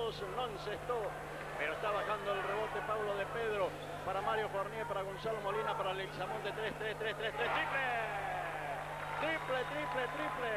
puntos, no encestó, pero está bajando el rebote Pablo de Pedro para Mario Fournier, para Gonzalo Molina, para Leguizamón de 3, 3, 3, 3, 3, triple. Triple, triple, triple.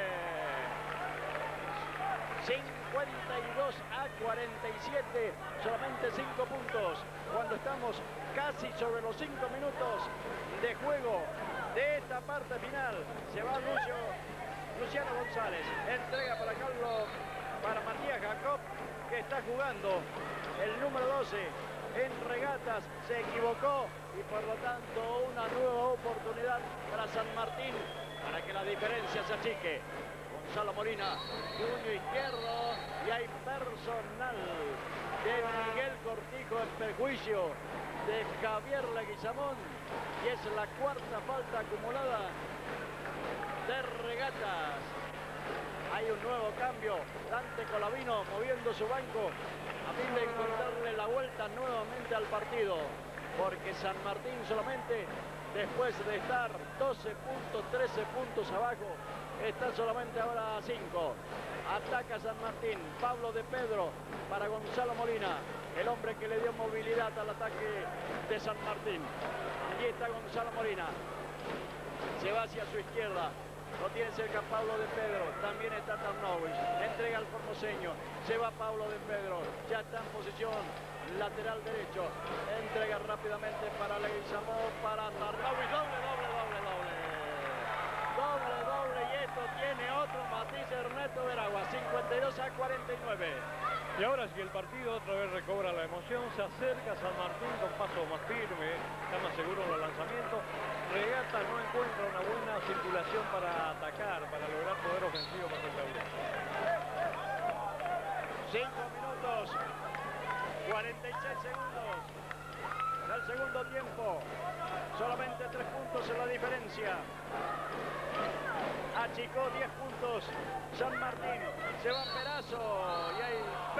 52 a 47, solamente 5 puntos. Cuando estamos casi sobre los 5 minutos de juego de esta parte final, se va Luciano González. Entrega para Carlos, para Matías Jacob, que está jugando el número 12 en regatas. Se equivocó y por lo tanto una nueva oportunidad para San Martín, para que la diferencia se achique. Gonzalo Molina, puño izquierdo, y hay personal de Miguel Cortijo en perjuicio de Javier Leguizamón, y es la cuarta falta acumulada de regatas. Hay un nuevo cambio, Dante Colavino moviendo su banco a fin de encontrarle la vuelta nuevamente al partido, porque San Martín solamente, después de estar 12 puntos, 13 puntos abajo, está solamente ahora a 5. Ataca San Martín, Pablo de Pedro para Gonzalo Molina, el hombre que le dio movilidad al ataque de San Martín. Allí está Gonzalo Molina, se va hacia su izquierda, lo tiene cerca Pablo de Pedro, también está Tarnowicz, entrega al formoseño, se va Pablo de Pedro, ya está en posición lateral derecho, entrega rápidamente para Leguizamón, para Tarnowicz, doble, doble, doble, doble. Doble, doble, y esto tiene otro matiz Ernesto Veragua, 52 a 49. Y ahora sí, el partido otra vez recobra la emoción, se acerca San Martín con paso más firme, está más seguro en los lanzamientos. Regata no encuentra una buena circulación para atacar, para lograr poder ofensivo para el tablero. 5 minutos, 46 segundos del segundo tiempo. Solamente 3 puntos en la diferencia. Achicó 10 puntos San Martín. Se va Perazo y hay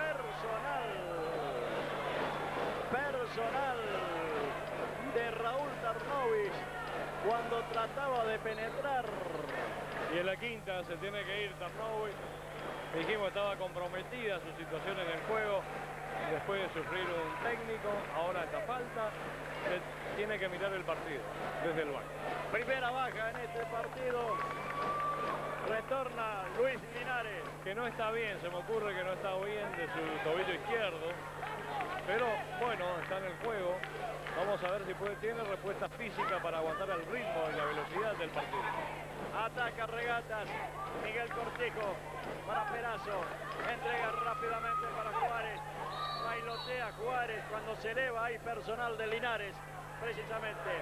personal de Raúl Tarnowicz cuando trataba de penetrar. Y en la quinta se tiene que ir Tarnowicz. Dijimos que estaba comprometida su situación en el juego. Después de sufrir un técnico, ahora esta falta, tiene que mirar el partido desde el banco. Primera baja en este partido. Retorna Luis Linares. Que no está bien, se me ocurre que no está bien de su tobillo izquierdo. Pero bueno, está en el juego. Vamos a ver si tiene respuesta física para aguantar el ritmo y la velocidad del partido. Ataca regatas Miguel Cortijo para Perazo. Entrega rápidamente para Juárez. Bailotea Juárez cuando se eleva. Hay personal de Linares precisamente.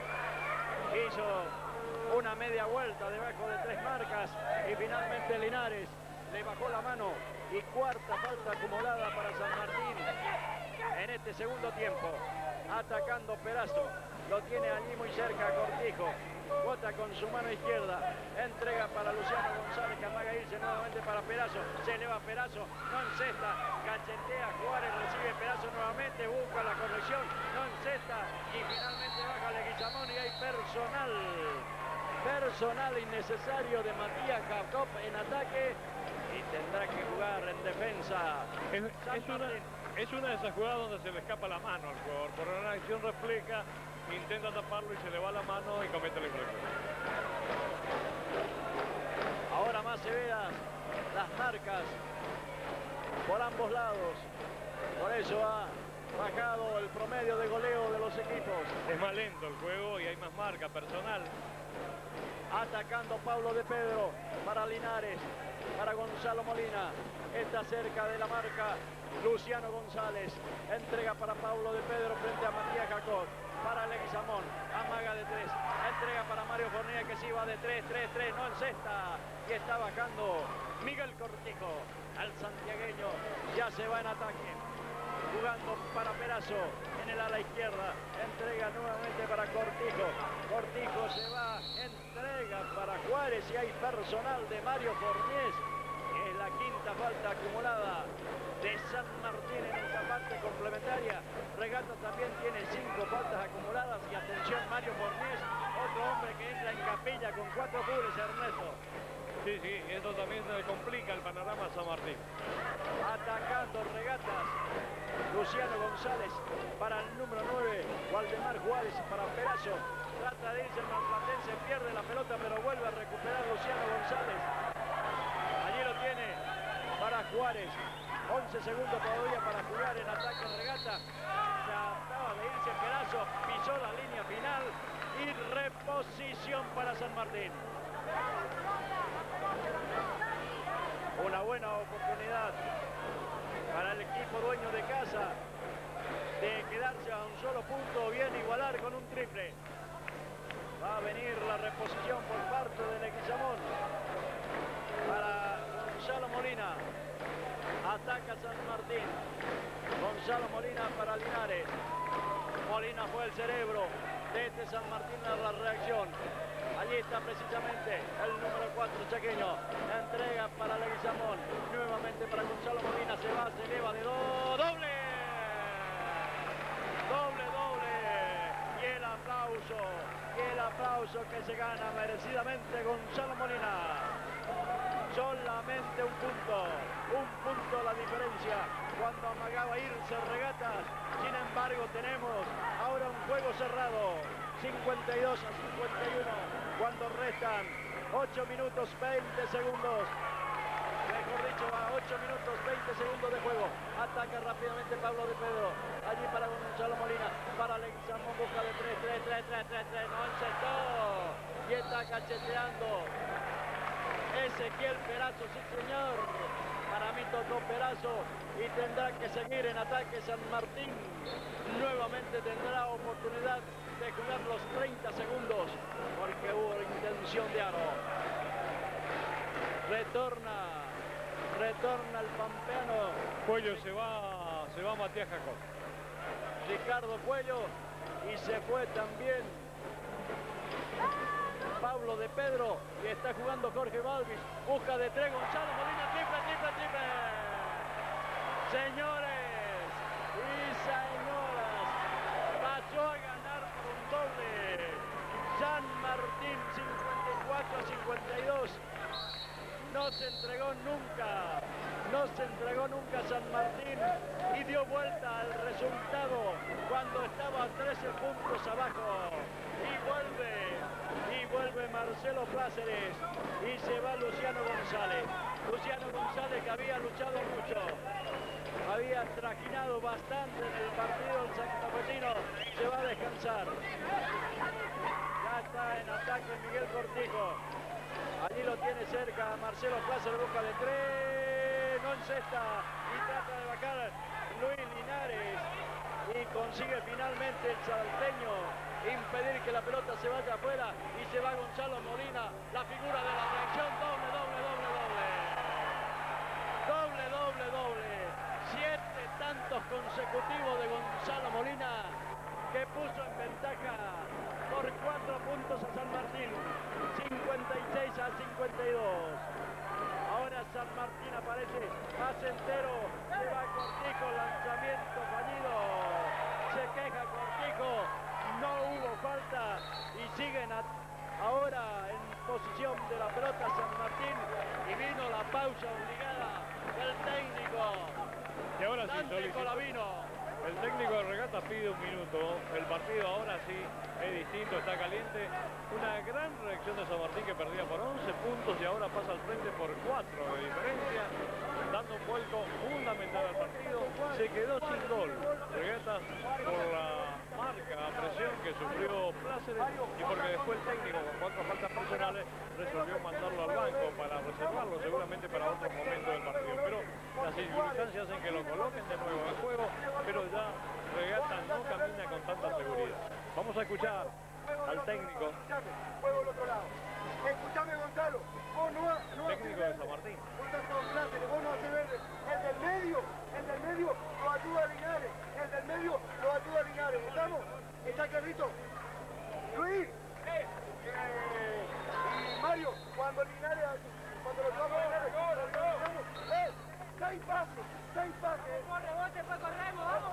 Hizo una media vuelta debajo de 3 marcas y finalmente Linares le bajó la mano, y cuarta falta acumulada para San Martín en este segundo tiempo. Atacando Perazo, lo tiene allí muy cerca Cortijo, bota con su mano izquierda, entrega para Luciano González, que amaga irse nuevamente para Perazo, se eleva Perazo, no encesta, cachetea Juárez, recibe Perazo nuevamente, busca la corrección, no encesta y finalmente baja Leguizamón, y hay personal innecesario de Matías Jacob en ataque y tendrá que jugar en defensa. Es una de esas jugadas donde se le escapa la mano al jugador. Por una acción refleja, intenta taparlo y se le va la mano y comete la infracción. Ahora más severas las marcas por ambos lados. Por eso ha bajado el promedio de goleo de los equipos. Es más lento el juego y hay más marca personal. Atacando Pablo de Pedro para Linares, para Gonzalo Molina. Está cerca de la marca Luciano González. Entrega para Pablo de Pedro frente a Matías Jacob. Para Leguizamón, amaga de 3. Entrega para Mario Fournier, que sí va de 3, 3, 3. No encesta. Y está bajando Miguel Cortijo al santiagueño. Ya se va en ataque. Jugando para Perazo en el ala izquierda. Entrega nuevamente para Cortijo. Cortijo se va. Entrega para Juárez y hay personal de Mario Fournier. Es la quinta falta acumulada de San Martín en esta parte complementaria. Regata también tiene 5 faltas acumuladas. Y atención, Mario Fournier, otro hombre que entra en capilla con 4 goles, Ernesto. Sí, eso también se complica el panorama a San Martín. Atacando Regatas. Luciano González para el número 9, Waldemar Juárez para Perazo. Trata de irse el marplatense, pierde la pelota, pero vuelve a recuperar Luciano González. Allí lo tiene para Juárez. 11 segundos todavía para jugar en ataque en regata. Trataba de irse Perazo, pisó la línea final y reposición para San Martín. Una buena oportunidad para el equipo dueño de casa de quedarse a un solo punto o bien igualar con un triple. Va a venir la reposición por parte del Leguizamón para Gonzalo Molina. Ataca San Martín. Gonzalo Molina para Linares. Molina fue el cerebro desde San Martín a la reacción. Allí está precisamente el número 4 chaqueño. Entrega para Leguizamón. Nuevamente para Gonzalo Molina. Se va, se eleva de dos. ¡Doble! ¡Doble, doble! Y el aplauso. Y el aplauso que se gana merecidamente Gonzalo Molina. Solamente un punto la diferencia cuando amagaba irse regatas. Sin embargo tenemos ahora un juego cerrado, 52 a 51, cuando restan 8 minutos 20 segundos. Mejor dicho, a 8 minutos 20 segundos de juego. Ataca rápidamente Pablo de Pedro. Allí para Gonzalo Molina, para Leguizamón, busca de 3, no encestó. Y está cacheteando Ezequiel Perazo, sí señor. Para mí tocó Perazo y tendrá que seguir en ataque San Martín. Nuevamente tendrá oportunidad de jugar los 30 segundos porque hubo intención de aro. Retorna el pampeano. Cuello se va Matías Jacón. Ricardo Cuello y se fue también Pablo de Pedro y está jugando Jorge Balvis. Busca de 3 Gonzalo Molina, triple. Señores y señoras, pasó a ganar por un doble. San Martín 54 a 52. No se entregó nunca San Martín y dio vuelta al resultado cuando estaba a 13 puntos abajo. Y vuelve Marcelo Pláceres y se va Luciano González. Luciano González, que había luchado mucho, había trajinado bastante en el partido el santafesino, se va a descansar. Ya está en ataque Miguel Cortijo. Allí lo tiene cerca Marcelo Pláceres, busca de 3, no encesta y trata de bajar Luis Linares y consigue finalmente el salteño impedir que la pelota se vaya afuera y se va Gonzalo Molina, la figura de la reacción. Doble. 7 tantos consecutivos de Gonzalo Molina que puso en ventaja por 4 puntos a San Martín, 56 a 52. Ahora San Martín aparece más entero, se va Cortijo, lanzamiento fallido, se queja Cortijo, no hubo falta y siguen ahora en posición de la pelota San Martín y vino la pausa obligada del técnico. Y ahora sí, Dante Colavino. El técnico de regata pide un minuto. El partido ahora sí es distinto, está caliente. Una gran reacción de San Martín que perdía por 11 puntos y ahora pasa al frente por 4 de diferencia, dando un vuelco fundamental al partido. Se quedó sin gol. Regatas por la marca a presión que sufrió Pláceres y porque después el técnico con 4 faltas personales resolvió mandarlo al banco para reservarlo seguramente para otro momento del partido. Pero las circunstancias hacen que lo coloquen de nuevo en juego, pero ya Regata no camina con tanta seguridad. Vamos a escuchar al técnico. Juego al otro lado. Escuchame, Gonzalo. Vos no técnico de San Martín. Vos no haces verde. El del medio lo ayuda a Linares. El del medio lo ayuda a Linares. ¿Estamos? ¿Está clarito? Luis. Y Mario, cuando lo llevamos a Linares, lo organizamos. 6 pases. Por rebote, pues corremos, vamos.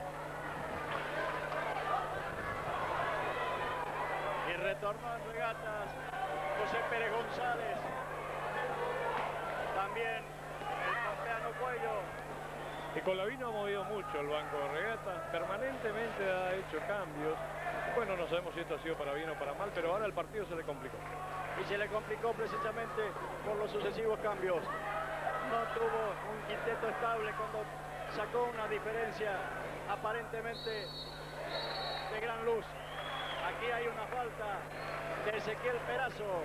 Y retornó en regatas José Pérez González. También el pampeano Cuello. Y Colavino ha movido mucho el banco de Regata, permanentemente ha hecho cambios. Bueno, no sabemos si esto ha sido para bien o para mal, pero ahora el partido se le complicó. Y se le complicó precisamente por los sucesivos cambios. No tuvo un quinteto estable cuando sacó una diferencia aparentemente de gran luz. Aquí hay una falta de Ezequiel Perazo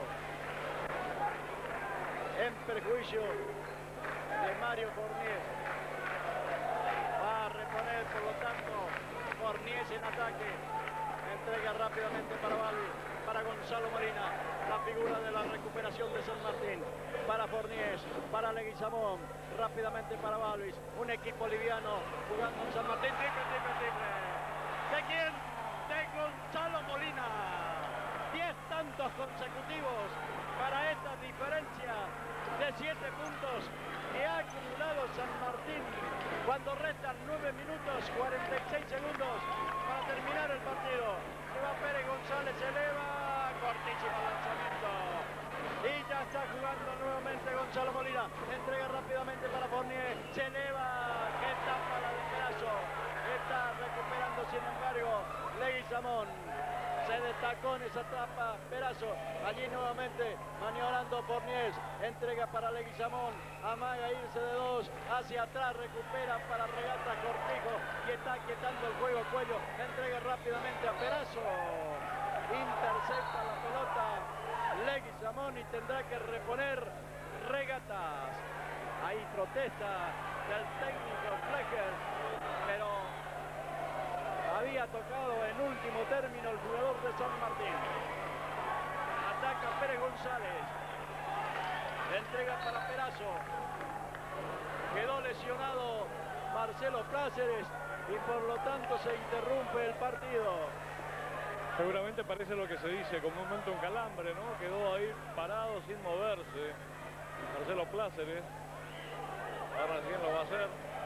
en perjuicio de Mario Forniés. Va a reponer, por lo tanto, Forniés en ataque. Entrega rápidamente para Gonzalo Molina. La figura de la recuperación de San Martín. Para Forniés, para Leguizamón. Rápidamente para Balvis. Un equipo liviano jugando en San Martín. Triple. ¿De quién? De Gonzalo Molina. 10 tantos consecutivos para esta diferencia de 7 puntos que ha acumulado San Martín cuando restan 9 minutos 46 segundos para terminar el partido. Se va Pérez González, se eleva, cortísimo lanzamiento y ya está jugando nuevamente Gonzalo Molina. Entrega rápidamente para Fournier, se eleva, que tapa la de Perazo. Está recuperando sin embargo Leguizamón. Se destacó en esa tapa Perazo. Allí nuevamente maniobrando Forniés. Entrega para Leguizamón. Amaga irse de 2. Hacia atrás recupera para Regata Cortijo. Y está quietando el juego Cuello. Entrega rápidamente a Perazo. Intercepta la pelota Leguizamón y tendrá que reponer Regatas. Ahí protesta del técnico Flecker. Pero había tocado en último término el jugador de San Martín. Ataca Pérez González. Entrega para Perazo. Quedó lesionado Marcelo Pláceres y por lo tanto se interrumpe el partido. Seguramente parece lo que se dice comúnmente un calambre, ¿no? Quedó ahí parado sin moverse Marcelo Pláceres. Ahora recién lo va a hacer.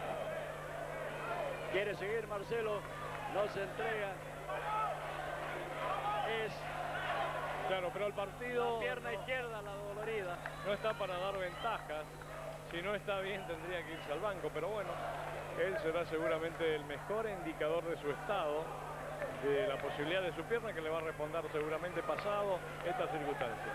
Quiere seguir Marcelo. No se entrega. Es claro, pero el partido la pierna izquierda la dolorida. No está para dar ventajas. Si no está bien tendría que irse al banco, pero bueno, él será seguramente el mejor indicador de su estado, de la posibilidad de su pierna, que le va a responder seguramente pasado esta circunstancia.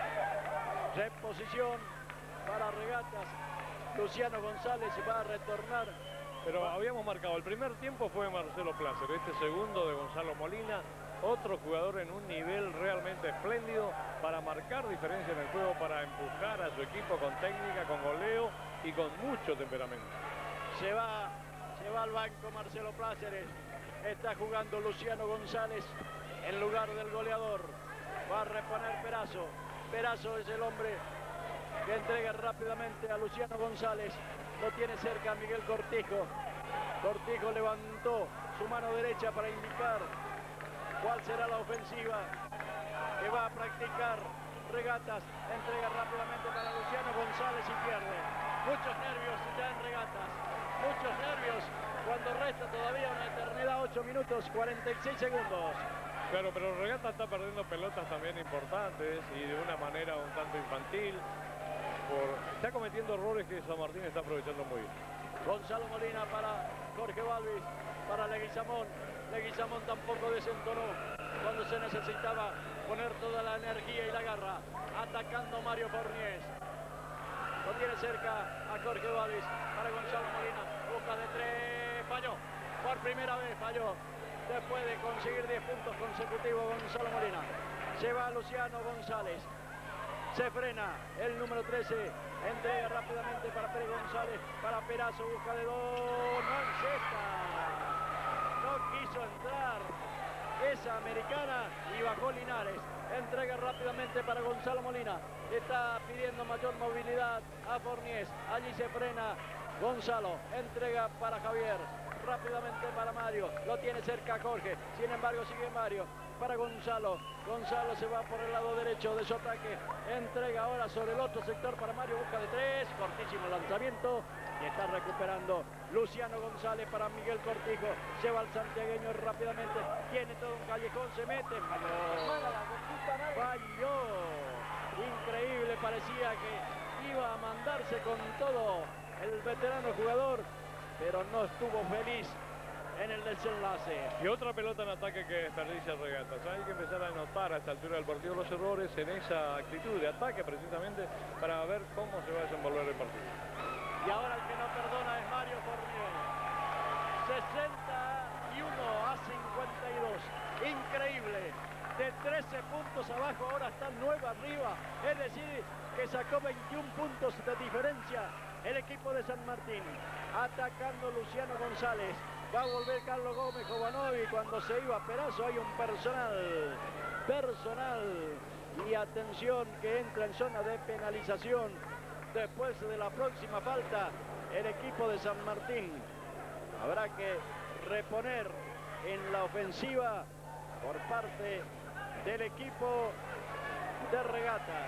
Reposición para Regatas. Luciano González va a retornar. Pero habíamos marcado, el primer tiempo fue Marcelo Pláceres, este segundo de Gonzalo Molina, otro jugador en un nivel realmente espléndido para marcar diferencia en el juego, para empujar a su equipo con técnica, con goleo y con mucho temperamento. Se va al banco Marcelo Pláceres. Está jugando Luciano González en lugar del goleador. Va a reponer Perazo. Perazo es el hombre que entrega rápidamente a Luciano González. Lo tiene cerca Miguel Cortijo. Cortijo levantó su mano derecha para indicar cuál será la ofensiva que va a practicar Regatas. Entrega rápidamente para Luciano González y pierde. Muchos nervios ya en Regatas. Muchos nervios cuando resta todavía una eternidad, 8 minutos 46 segundos. Claro, pero Regata está perdiendo pelotas también importantes y de una manera un tanto infantil. Está cometiendo errores que San Martín está aprovechando muy bien. Gonzalo Molina para Jorge Balvis, para Leguizamón. Leguizamón tampoco desentonó cuando se necesitaba poner toda la energía y la garra. Atacando Mario Forniés. Lo tiene cerca a Jorge Balvis para Gonzalo Molina. Busca de 3, falló. Por primera vez falló. Después de conseguir 10 puntos consecutivos Gonzalo Molina. Se va Luciano González. Se frena el número 13, entrega rápidamente para Pérez González, para Perazo, busca de 2, no encesta, no quiso entrar esa americana y bajó Linares. Entrega rápidamente para Gonzalo Molina, está pidiendo mayor movilidad a Forniés, allí se frena Gonzalo, entrega para Javier, rápidamente para Mario, lo tiene cerca Jorge, sin embargo sigue Mario. Para Gonzalo. Gonzalo se va por el lado derecho de su ataque. Entrega ahora sobre el otro sector para Mario. Busca de 3. Cortísimo lanzamiento. Y está recuperando Luciano González para Miguel Cortijo. Se va el santiagueño rápidamente. Tiene todo un callejón. Se mete. Falló. Increíble. Parecía que iba a mandarse con todo el veterano jugador pero no estuvo feliz en el desenlace. Y otra pelota en ataque que desperdicia Regatas. Hay que empezar a notar a esta altura del partido los errores en esa actitud de ataque precisamente para ver cómo se va a desenvolver el partido. Y ahora el que no perdona es Mario Fournier. 61 a 52. Increíble. De 13 puntos abajo, ahora está 9 arriba. Es decir, que sacó 21 puntos de diferencia el equipo de San Martín. Atacando Luciano González. Va a volver Carlos Gómez Jovanovi. Cuando se iba a Perazo hay un personal. Y atención que entra en zona de penalización. Después de la próxima falta, el equipo de San Martín. Habrá que reponer en la ofensiva por parte del equipo de Regatas.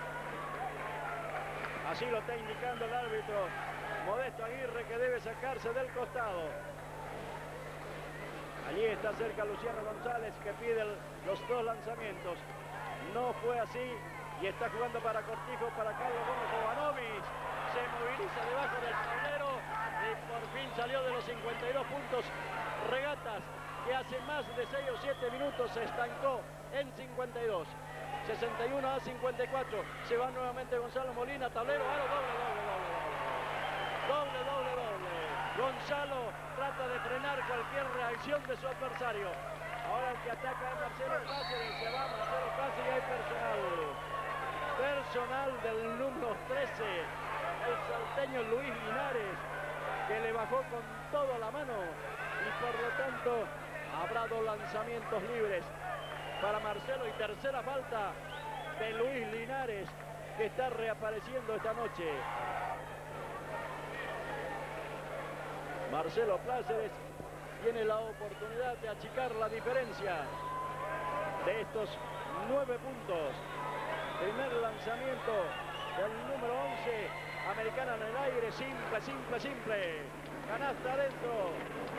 Así lo está indicando el árbitro Modesto Aguirre, que debe sacarse del costado. Allí está cerca Luciano González, que pide los dos lanzamientos. No fue así y está jugando para Cortijo, para Carlos Gómez Jovanovic. Se moviliza debajo del tablero y por fin salió de los 52 puntos Regatas, que hace más de 6 o 7 minutos se estancó en 52. 61 a 54. Se va nuevamente Gonzalo Molina, tablero, aro, doble. Gonzalo trata de frenar cualquier reacción de su adversario. Ahora el que ataca es Marcelo Cáceres. Se va Marcelo Cáceres y hay personal del número 13, el salteño Luis Linares, que le bajó con todo a la mano y por lo tanto habrá 2 lanzamientos libres para Marcelo y tercera falta de Luis Linares, que está reapareciendo esta noche. Marcelo Pláceres tiene la oportunidad de achicar la diferencia de estos 9 puntos. Primer lanzamiento del número 11, Americana en el aire, simple. Canasta adentro.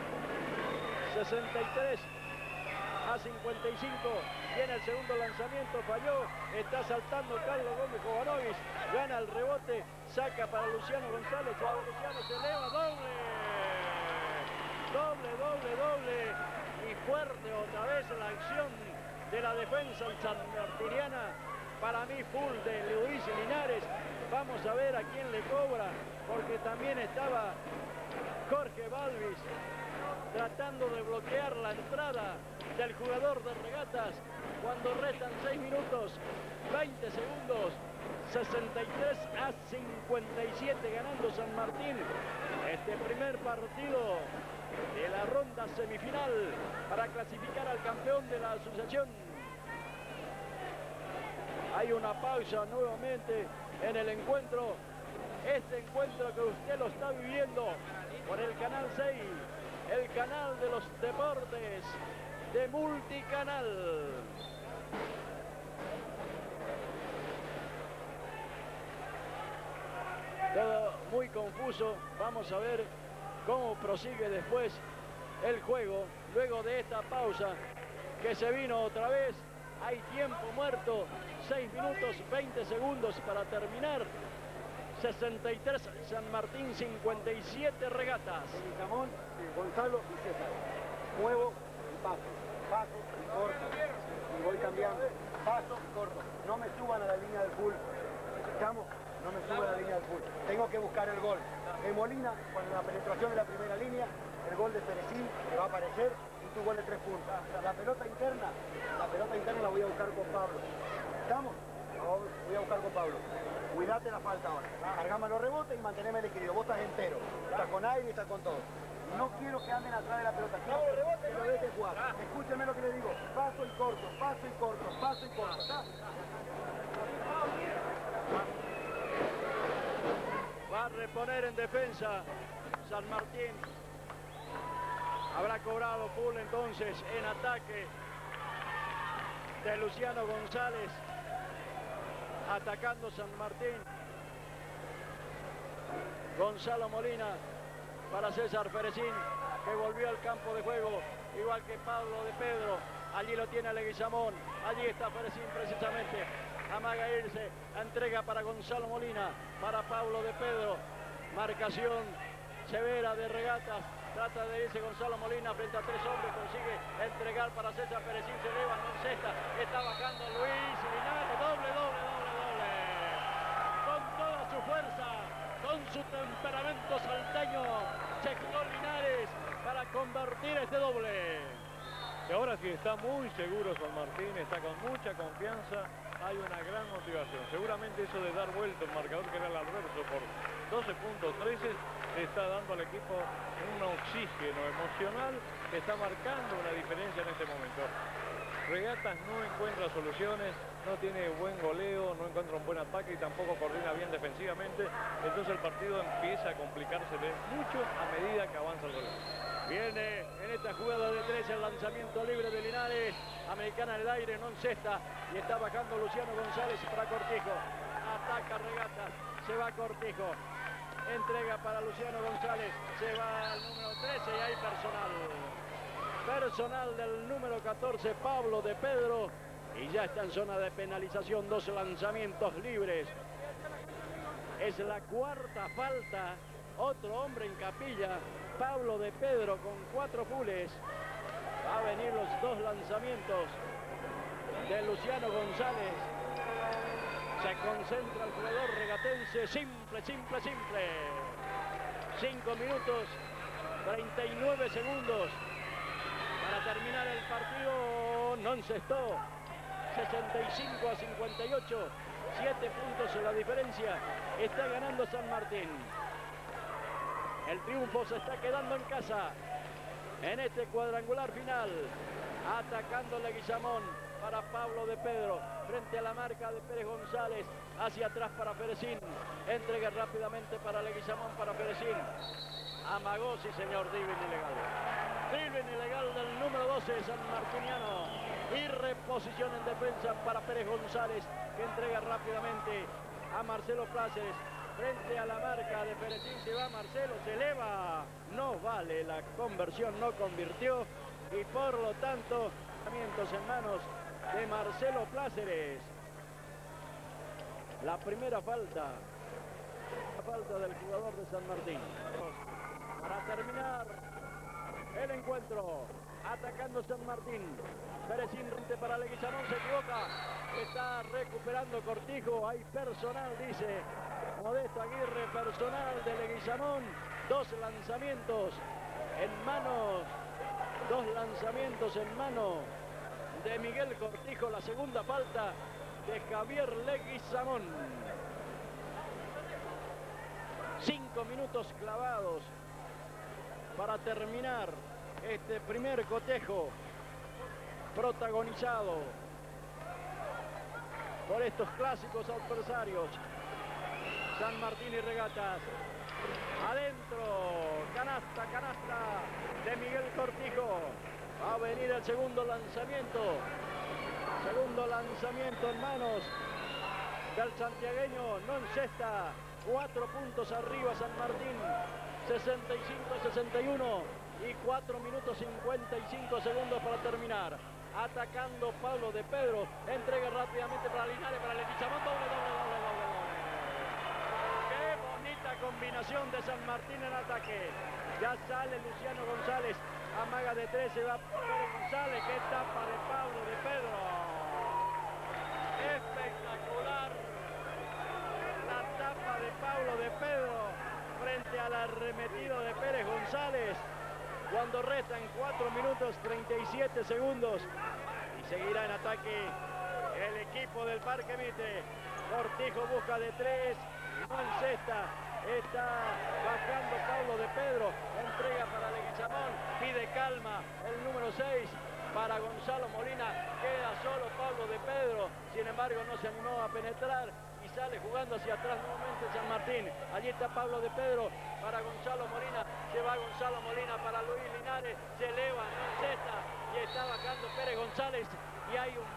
63 a 55. Viene el segundo lanzamiento, falló. Está saltando Carlos Gómez Jovanovic. Gana el rebote, saca para Luciano González. Luciano se eleva, doble. Y fuerte otra vez la acción de la defensa sanmartiniana. Para mí full de Luis Linares. Vamos a ver a quién le cobra, porque también estaba Jorge Balvis tratando de bloquear la entrada del jugador de Regatas cuando restan 6 minutos 20 segundos. 63 a 57 ganando San Martín este primer partido de la ronda semifinal para clasificar al campeón de la asociación. Hay una pausa nuevamente en el encuentro. Este encuentro que usted lo está viviendo por el Canal 6, el canal de los deportes de Multicanal. Todo muy confuso. Vamos a ver cómo prosigue después el juego. Luego de esta pausa que se vino otra vez. Hay tiempo muerto. 6 minutos 20 segundos para terminar. 63 San Martín, 57 Regatas. Ramón, Gonzalo y César. Muevo y paso. Paso y corto. Y voy cambiando. Paso y corto. No me suban a la línea del full. ¿Estamos? No me suban a la línea del full. Tengo que buscar el gol. De Molina, cuando la penetración de la primera línea, el gol de Cerecín que va a aparecer y tu gol de 3 puntos. La pelota interna la voy a buscar con Pablo. ¿Estamos? Voy a buscar con Pablo. Cuídate la falta ahora. Cargame los rebotes y manteneme el equilibrio. Vos estás entero. Estás con aire y estás con todo. No quiero que anden atrás de la pelota. Quiero que lo dejen jugar. Escúchenme lo que les digo. Paso y corto, paso y corto, paso y corto. ¿Está? Va a reponer en defensa San Martín. Habrá cobrado full entonces en ataque de Luciano González. Atacando San Martín. Gonzalo Molina para César Ferecín, que volvió al campo de juego, igual que Pablo de Pedro. Allí lo tiene Leguizamón. Allí está Ferecín precisamente. Amaga irse. Entrega para Gonzalo Molina. Para Pablo de Pedro. Marcación severa de Regatas. Trata de irse Gonzalo Molina frente a 3 hombres, consigue entregar para César Perecín, se eleva, no encesta, está bajando Luis Linares, doble. Con toda su fuerza, con su temperamento salteño, llegó Linares para convertir este doble. Y ahora sí está muy seguro San Martín, está con mucha confianza, hay una gran motivación. Seguramente eso de dar vuelta el marcador que era el adverso por 12 puntos 13 está dando al equipo un oxígeno emocional que está marcando una diferencia en este momento. Regatas no encuentra soluciones, no tiene buen goleo, no encuentra un buen ataque y tampoco coordina bien defensivamente. Entonces el partido empieza a complicarse mucho a medida que avanza el goleo. Viene en esta jugada de 3 el lanzamiento libre de Linares. Americana en el aire, no encesta. Y está bajando Luciano González para Cortijo. Ataca Regatas, se va Cortijo. Entrega para Luciano González. Se va al número 13 y hay personal. Personal del número 14, Pablo de Pedro. Y ya está en zona de penalización. 2 lanzamientos libres. Es la 4ª falta. Otro hombre en capilla. Pablo de Pedro con 4 fules. Va a venir los 2 lanzamientos de Luciano González. Se concentra el jugador regatense. Simple. 5 minutos, 39 segundos para terminar el partido. No encestó. 65-58. 7 puntos en la diferencia. Está ganando San Martín. El triunfo se está quedando en casa en este cuadrangular final. Atacando Leguizamón para Pablo de Pedro. Frente a la marca de Pérez González. Hacia atrás para Perecín. Entrega rápidamente para Leguizamón, para Perecín. Amagó, sí señor, dribbling ilegal. Dribbling ilegal del número 12, San Martiniano. Y reposición en defensa para Pérez González, que entrega rápidamente a Marcelo Pláceres. Frente a la marca de Perecín se va Marcelo, se eleva. No vale la conversión, no convirtió. Y por lo tanto, lanzamientos en manos de Marcelo Pláceres. La primera falta. La falta del jugador de San Martín. Para terminar el encuentro. Atacando San Martín. Perecín para Leguizamón, se equivoca. Está recuperando Cortijo. Hay personal, dice Modesto Aguirre, personal de Leguizamón. 2 lanzamientos en manos. 2 lanzamientos en mano de Miguel Cortijo. La segunda falta de Javier Leguizamón. 5 minutos clavados para terminar este primer cotejo protagonizado por estos clásicos adversarios. San Martín y Regatas. Adentro, canasta de Miguel Cortijo. Va a venir el segundo lanzamiento. Segundo lanzamiento en manos del santiagueño. No encesta. 4 puntos arriba San Martín. 65-61 y 4 minutos 55 segundos para terminar. Atacando Pablo de Pedro. Entrega rápidamente para Linares, para Leguizamón. Doble. Qué bonita combinación de San Martín en ataque. Ya sale Luciano González. Amaga de 3, se va Pérez González. Qué tapa de Pablo de Pedro. Espectacular. La tapa de Pablo de Pedro frente al arremetido de Pérez González. Cuando restan 4 minutos 37 segundos. Y seguirá en ataque el equipo del Parque Mitre. Cortijo busca de 3. No encesta. Está bajando Pablo de Pedro. Entrega para Leguizamón. Pide calma el número 6 para Gonzalo Molina. Queda solo Pablo de Pedro. Sin embargo, no se animó a penetrar. Y sale jugando hacia atrás nuevamente San Martín. Allí está Pablo de Pedro para Gonzalo Molina. Se va Gonzalo Molina para Luis Linares. Se eleva, no encesta. Y está bajando Pérez González. Y hay un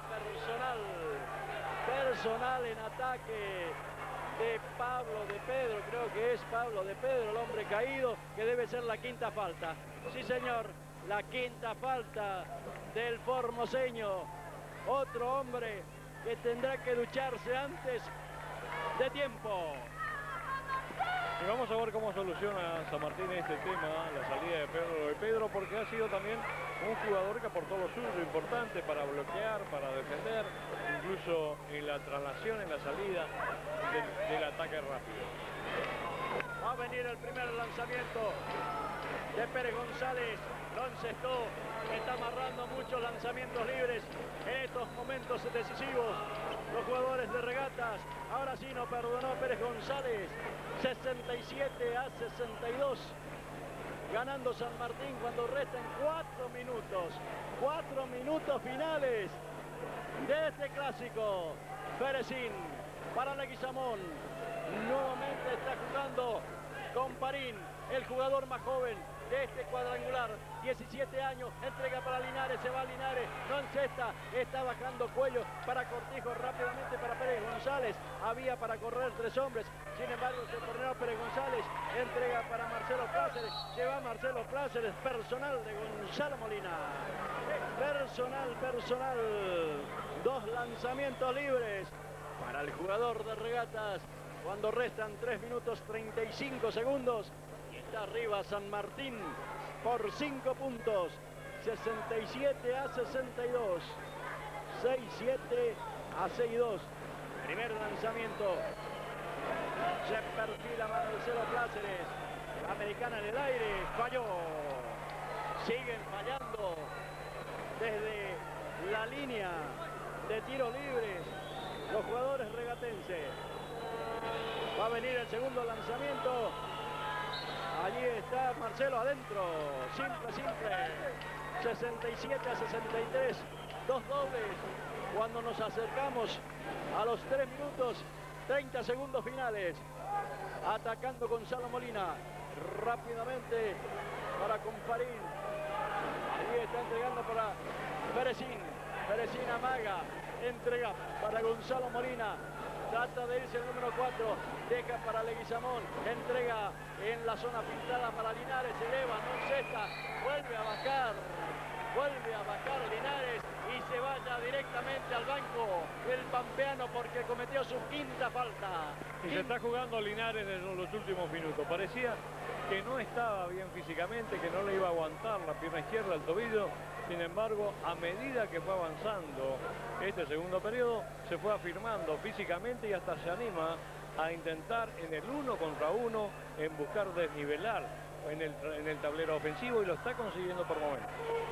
personal en ataque de Pablo de Pedro. Creo que es Pablo de Pedro, el hombre caído, que debe ser la 5ª falta. Sí, señor, la 5ª falta del formoseño. Otro hombre que tendrá que ducharse antes de tiempo. Y vamos a ver cómo soluciona San Martín este tema, la salida de Pedro, porque ha sido también un jugador que aportó lo suyo importante para bloquear, para defender, incluso en la traslación, en la salida del ataque rápido. Va a venir el primer lanzamiento de Pérez González. Lo encestó, está amarrando muchos lanzamientos libres en estos momentos decisivos. Los jugadores de Regatas, ahora sí no perdonó Pérez González. 67 a 62. Ganando San Martín cuando restan 4 minutos. 4 minutos finales de este clásico. Pérezín para Leguizamón. Nuevamente está jugando con Parín, el jugador más joven de este cuadrangular. 17 años, entrega para Linares, se va Linares, no encesta, está bajando Cuello para Cortijo, rápidamente para Pérez González. Había para correr 3 hombres, sin embargo se torneó Pérez González, entrega para Marcelo Pláceres, se va Marcelo Pláceres, personal de Gonzalo Molina. Personal, 2 lanzamientos libres para el jugador de Regatas cuando restan 3 minutos 35 segundos y está arriba San Martín por 5 puntos, 67 a 62, 6-7 a 6-2. Primer lanzamiento, se perfila Marcelo Pláceres, Americana en el aire, falló. Siguen fallando desde la línea de tiros libres los jugadores regatenses. Va a venir el segundo lanzamiento. Allí está Marcelo adentro. Simple. 67 a 63. 2 dobles. Cuando nos acercamos a los 3 minutos 30 segundos finales. Atacando Gonzalo Molina. Rápidamente para Comparín. Allí está entregando para Pérezín. Pérezín amaga. Entrega para Gonzalo Molina. Trata de irse el número 4, deja para Leguizamón, entrega en la zona pintada para Linares, se eleva, no encesta, vuelve a bajar Linares y se vaya directamente al banco el pampeano porque cometió su 5ª falta. Y se está jugando Linares en los últimos minutos, parecía que no estaba bien físicamente, que no le iba a aguantar la pierna izquierda, el tobillo. Sin embargo, a medida que fue avanzando este segundo periodo, se fue afirmando físicamente y hasta se anima a intentar en el 1 contra 1, en buscar desnivelar en el tablero ofensivo y lo está consiguiendo por momentos.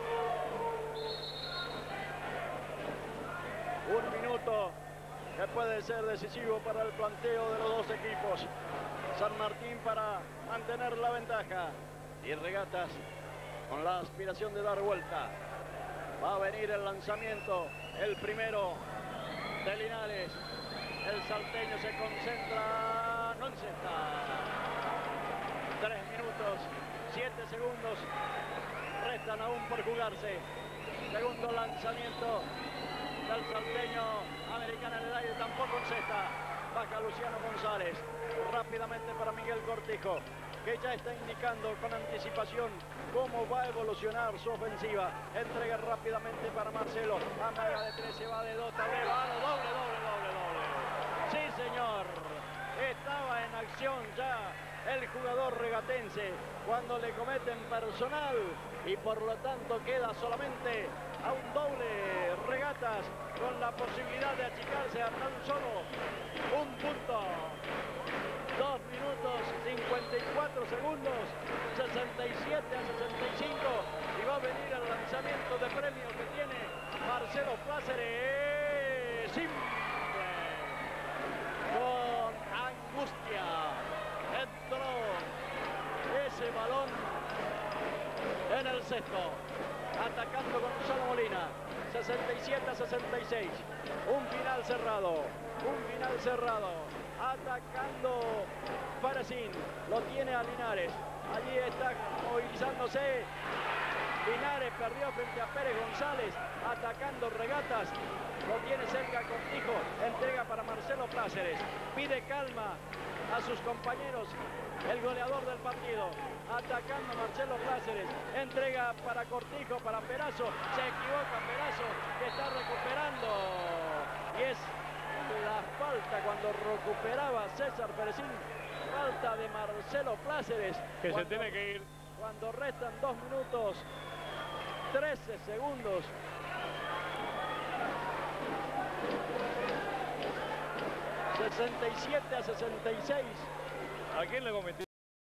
1 minuto que puede ser decisivo para el planteo de los 2 equipos. San Martín para mantener la ventaja y Regatas con la aspiración de dar vuelta. Va a venir el lanzamiento, el primero de Linares. El salteño se concentra, no encesta. 3 minutos, 7 segundos, restan aún por jugarse. Segundo lanzamiento del salteño, Americana en el aire, tampoco encesta. Baja Luciano González, rápidamente para Miguel Cortijo, que ya está indicando con anticipación cómo va a evolucionar su ofensiva. Entrega rápidamente para Marcelo, amaga de 13, va de 2, tablero, doble. Sí, señor, estaba en acción ya el jugador regatense cuando le cometen personal y por lo tanto queda solamente a un doble. Regatas con la posibilidad de achicarse a tan solo 1 punto. 2 minutos 54 segundos, 67 a 65 y va a venir el lanzamiento de premio que tiene Marcelo Pláceres. Simple, con angustia, entró ese balón en el cesto, atacando Gonzalo Molina. 67 a 66, un final cerrado, atacando Pérezín, lo tiene a Linares, allí está movilizándose, Linares perdió frente a Pérez González, atacando Regatas, lo tiene cerca Cortijo, entrega para Marcelo Pláceres, pide calma a sus compañeros, el goleador del partido, atacando Marcelo Pláceres, entrega para Cortijo, para Perazo, se equivoca Perazo, que está recuperando, y es la falta cuando recuperaba César Pérezín falta de Marcelo Pláceres. Que se tiene que ir. Cuando restan 2 minutos 13 segundos. 67 a 66. ¿A quién le cometió?